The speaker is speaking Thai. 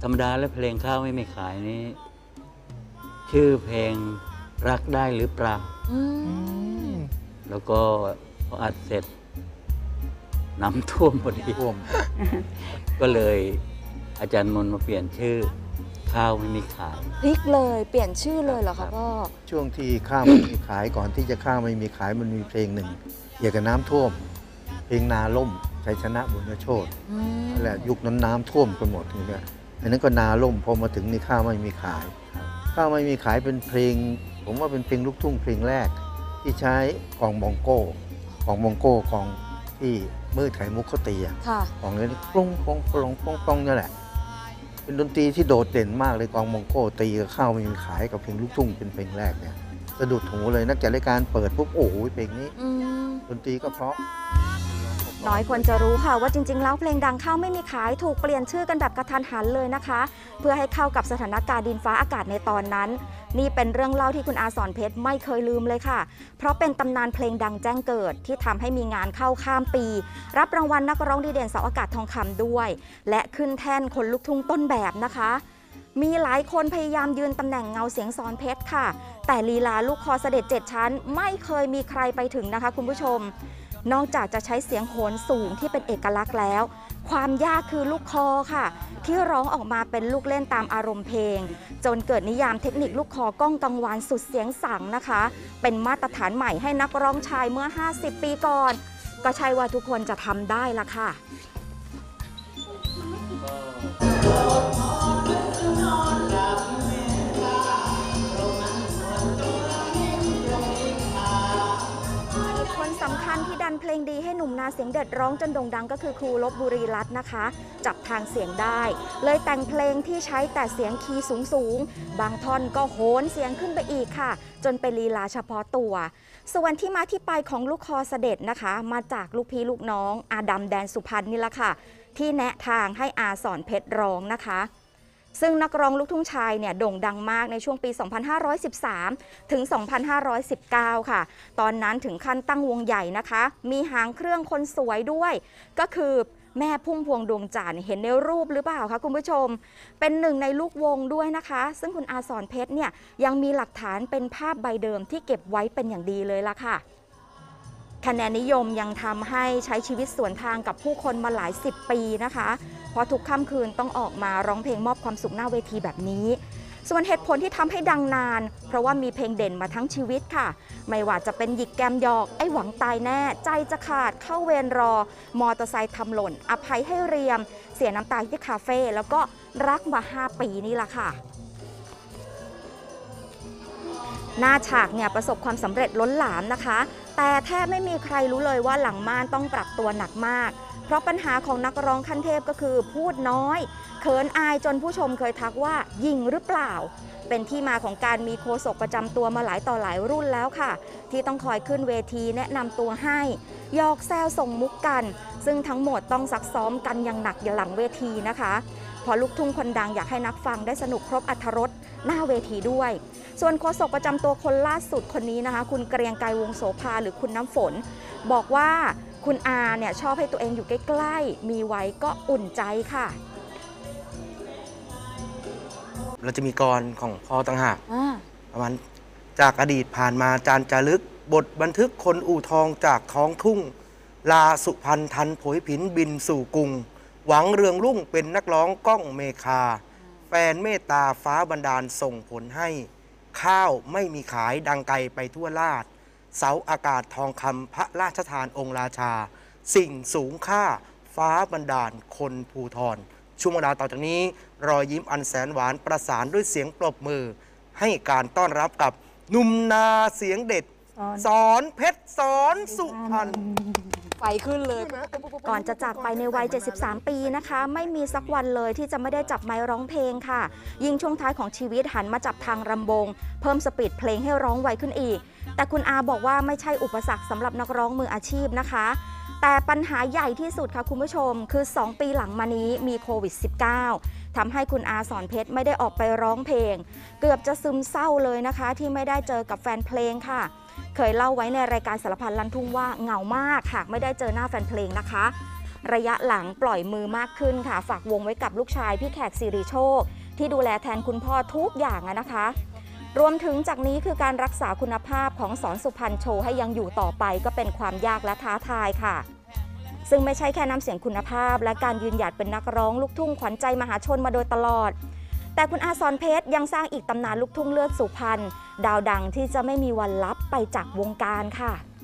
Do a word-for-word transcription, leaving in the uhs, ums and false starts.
รมดาและเพลงข้าวไม่มีขายนี้ ชื่อเพลงรักได้หรือเปล่าแล้วก็พออัดเสร็จน้ำท่วมพอดีท่วม ก็เลยอาจารย์มนต์มาเปลี่ยนชื่อข้าวไม่มีขายพลิกเลยเปลี่ยนชื่อเลยเหรอคะพ่อช่วงที่ข้าวไม่มีขายก่อนที่จะข้าวไม่มีขายมันมีเพลงหนึ่งเกี่ยวกับน้ำท่วมเพลงนาล่มชัยชนะบุญโชตินั่นแหละยุคนั้นน้ำท่วมกันหมดเนี่ยอันนั้นก็นาล่มพอมาถึงนี่ข้าวไม่มีขายข้าวไม่มีขายเป็นเพลงผมว่าเป็นเพลงลูกทุ่งเพลงแรกที่ใช้กองบองโก้กองบองโก้กองที่มืดไข่มุกเขาตีอ่ะกองนี้ปรุงปรุงปรุงปรุงปรุงนี่แหละเป็นดนตรีที่โดดเด่นมากเลยกองบองโก้ตีกับข้าวไม่มีขายกับเพลงลูกทุ่งเป็นเพลงแรกเนี่ยสะดุดหูเลยนักจัดรายการเปิดปุ๊บโอ้โหเพลงนี้ดนตรีก็เพราะน้อยคนจะรู้ค่ะว่าจริงๆแล้วเพลงดังข้าวไม่มีขายถูกเปลี่ยนชื่อกันแบบกระทันหันเลยนะคะเพื่อให้เข้ากับสถานการณ์ดินฟ้าอากาศในตอนนั้นนี่เป็นเรื่องเล่าที่คุณอาสอนเพชรไม่เคยลืมเลยค่ะเพราะเป็นตำนานเพลงดังแจ้งเกิดที่ทำให้มีงานเข้าข้ามปีรับรางวัลนักร้องดีเด่นเสาอากาศทองคำด้วยและขึ้นแท่นคนลูกทุ่งต้นแบบนะคะมีหลายคนพยายามยืนตำแหน่งเงาเสียงสอนเพชรค่ะแต่ลีลาลูกคอเสด็จเจ็ดชั้นไม่เคยมีใครไปถึงนะคะคุณผู้ชมนอกจากจะใช้เสียงโหนสูงที่เป็นเอกลักษณ์แล้วความยากคือลูกคอค่ะที่ร้องออกมาเป็นลูกเล่นตามอารมณ์เพลงจนเกิดนิยามเทคนิคลูกคอก้องกังวานสุดเสียงสั่งนะคะเป็นมาตรฐานใหม่ให้นักร้องชายเมื่อห้าสิบปีก่อนก็ใช่ว่าทุกคนจะทำได้ละค่ะสำคัญที่ดันเพลงดีให้หนุ่มนาเสียงเด็ดร้องจนโด่งดังก็คือครูลพบุรีรัตน์นะคะจับทางเสียงได้เลยแต่งเพลงที่ใช้แต่เสียงคีย์สูงๆบางท่อนก็โหนเสียงขึ้นไปอีกค่ะจนเป็นลีลาเฉพาะตัวส่วนที่มาที่ไปของลูกคอเสด็จนะคะมาจากลูกพี่ลูกน้องอาดำแดนสุพรรณนี่แหละค่ะที่แนะทางให้อาสอนเพชรร้องนะคะซึ่งนักร้องลูกทุ่งชายเนี่ยโด่งดังมากในช่วงปี สองพันห้าร้อยสิบสาม ถึง สองพันห้าร้อยสิบเก้า ค่ะตอนนั้นถึงขั้นตั้งวงใหญ่นะคะมีหางเครื่องคนสวยด้วยก็คือแม่พุ่มพวงดวงจันทร์เห็นในรูปหรือเปล่าคะคุณผู้ชมเป็นหนึ่งในลูกวงด้วยนะคะซึ่งคุณอาสอนเพชรเนี่ยยังมีหลักฐานเป็นภาพใบเดิมที่เก็บไว้เป็นอย่างดีเลยล่ะค่ะคะแนนนิยมยังทำให้ใช้ชีวิตสวนทางกับผู้คนมาหลายสิบปีนะคะเพราะทุกค่ำคืนต้องออกมาร้องเพลงมอบความสุขหน้าเวทีแบบนี้ส่วนเหตุผลที่ทำให้ดังนานเพราะว่ามีเพลงเด่นมาทั้งชีวิตค่ะไม่ว่าจะเป็นหยิกแกมหยอกไอ้หวังตายแน่ใจจะขาดเข้าเวรรอมอเตอร์ไซค์ทำหล่นอภัยให้เรียมเสียน้ำตาที่คาเฟ่แล้วก็รักมาห้าปีนี่แหละค่ะหน้าฉากเนี่ยประสบความสำเร็จล้นหลามนะคะแต่แทบไม่มีใครรู้เลยว่าหลังม่านต้องปรับตัวหนักมากเพราะปัญหาของนักร้องขั้นเทพก็คือพูดน้อยเขินอายจนผู้ชมเคยทักว่ายิงหรือเปล่าเป็นที่มาของการมีโฆษกประจำตัวมาหลายต่อหลายรุ่นแล้วค่ะที่ต้องคอยขึ้นเวทีแนะนำตัวให้หยอกแซวส่งมุกกันซึ่งทั้งหมดต้องซักซ้อมกันอย่างหนักอย่างหลังเวทีนะคะพอลูกทุ่งคนดังอยากให้นักฟังได้สนุกครบอรรถรสหน้าเวทีด้วยส่วนโฆษกประจำตัวคนล่าสุดคนนี้นะคะคุณเกรียงไกรวงโสภาหรือคุณน้ำฝนบอกว่าคุณอาเนี่ยชอบให้ตัวเองอยู่ใกล้ๆมีไว้ก็อุ่นใจค่ะเราจะมีกรของพ่อต่างหากประมาณจากอดีตผ่านมาจานจารึกบทบันทึกคนอู่ทองจากท้องทุ่งลาสุพรรณทันโผยผินบินสู่กรุงหวังเรืองรุ่งเป็นนักร้องก้องเมคาแฟนเมตตาฟ้าบันดาลส่งผลให้ข้าวไม่มีขายดังไกลไปทั่วลาดเสาอากาศทองคำพระราชทานองค์ราชาสิ่งสูงค่าฟ้าบันดาลคนภูทรช่วงเวลาต่อจากนี้รอยยิ้มอันแสนหวานประสานด้วยเสียงปรบมือให้การต้อนรับกับหนุ่มนาเสียงเด็ดสอนเพชรสอนสุพรรณไฟขึ้นเลยก่อนจะจากไปในวัยเจ็ดสิบสามปีนะคะไม่มีสักวันเลยที่จะไม่ได้จับไมค์ร้องเพลงค่ะยิ่งช่วงท้ายของชีวิตหันมาจับทางรำวงเพิ่มสปีดเพลงให้ร้องไวขึ้นอีกแต่คุณอาบอกว่าไม่ใช่อุปสรรคสำหรับนักร้องมืออาชีพนะคะแต่ปัญหาใหญ่ที่สุดค่ะคุณผู้ชมคือสองปีหลังมานี้มีโควิด สิบเก้า ทำให้คุณอาสอนเพชรไม่ได้ออกไปร้องเพลงเกือบจะซึมเศร้าเลยนะคะที่ไม่ได้เจอกับแฟนเพลงค่ะเคยเล่าไว้ในรายการสารพันลั่นทุ่งว่าเหงามากหากไม่ได้เจอหน้าแฟนเพลงนะคะระยะหลังปล่อยมือมากขึ้นค่ะฝากวงไว้กับลูกชายพี่แขกสิริโชคที่ดูแลแทนคุณพ่อทุกอย่างนะคะ รวมถึงจากนี้คือการรักษาคุณภาพของสอนสุพรรณโชว์ให้ยังอยู่ต่อไปก็เป็นความยากและท้าทายค่ะซึ่งไม่ใช่แค่น้ำเสียงคุณภาพและการยืนหยัดเป็นนักร้องลูกทุ่งขวัญใจมหาชนมาโดยตลอดแต่คุณอาสอนเพชรยังสร้างอีกตำนานลูกทุ่งเลือดสุพรรณดาวดังที่จะไม่มีวันลับไปจากวงการค่ะ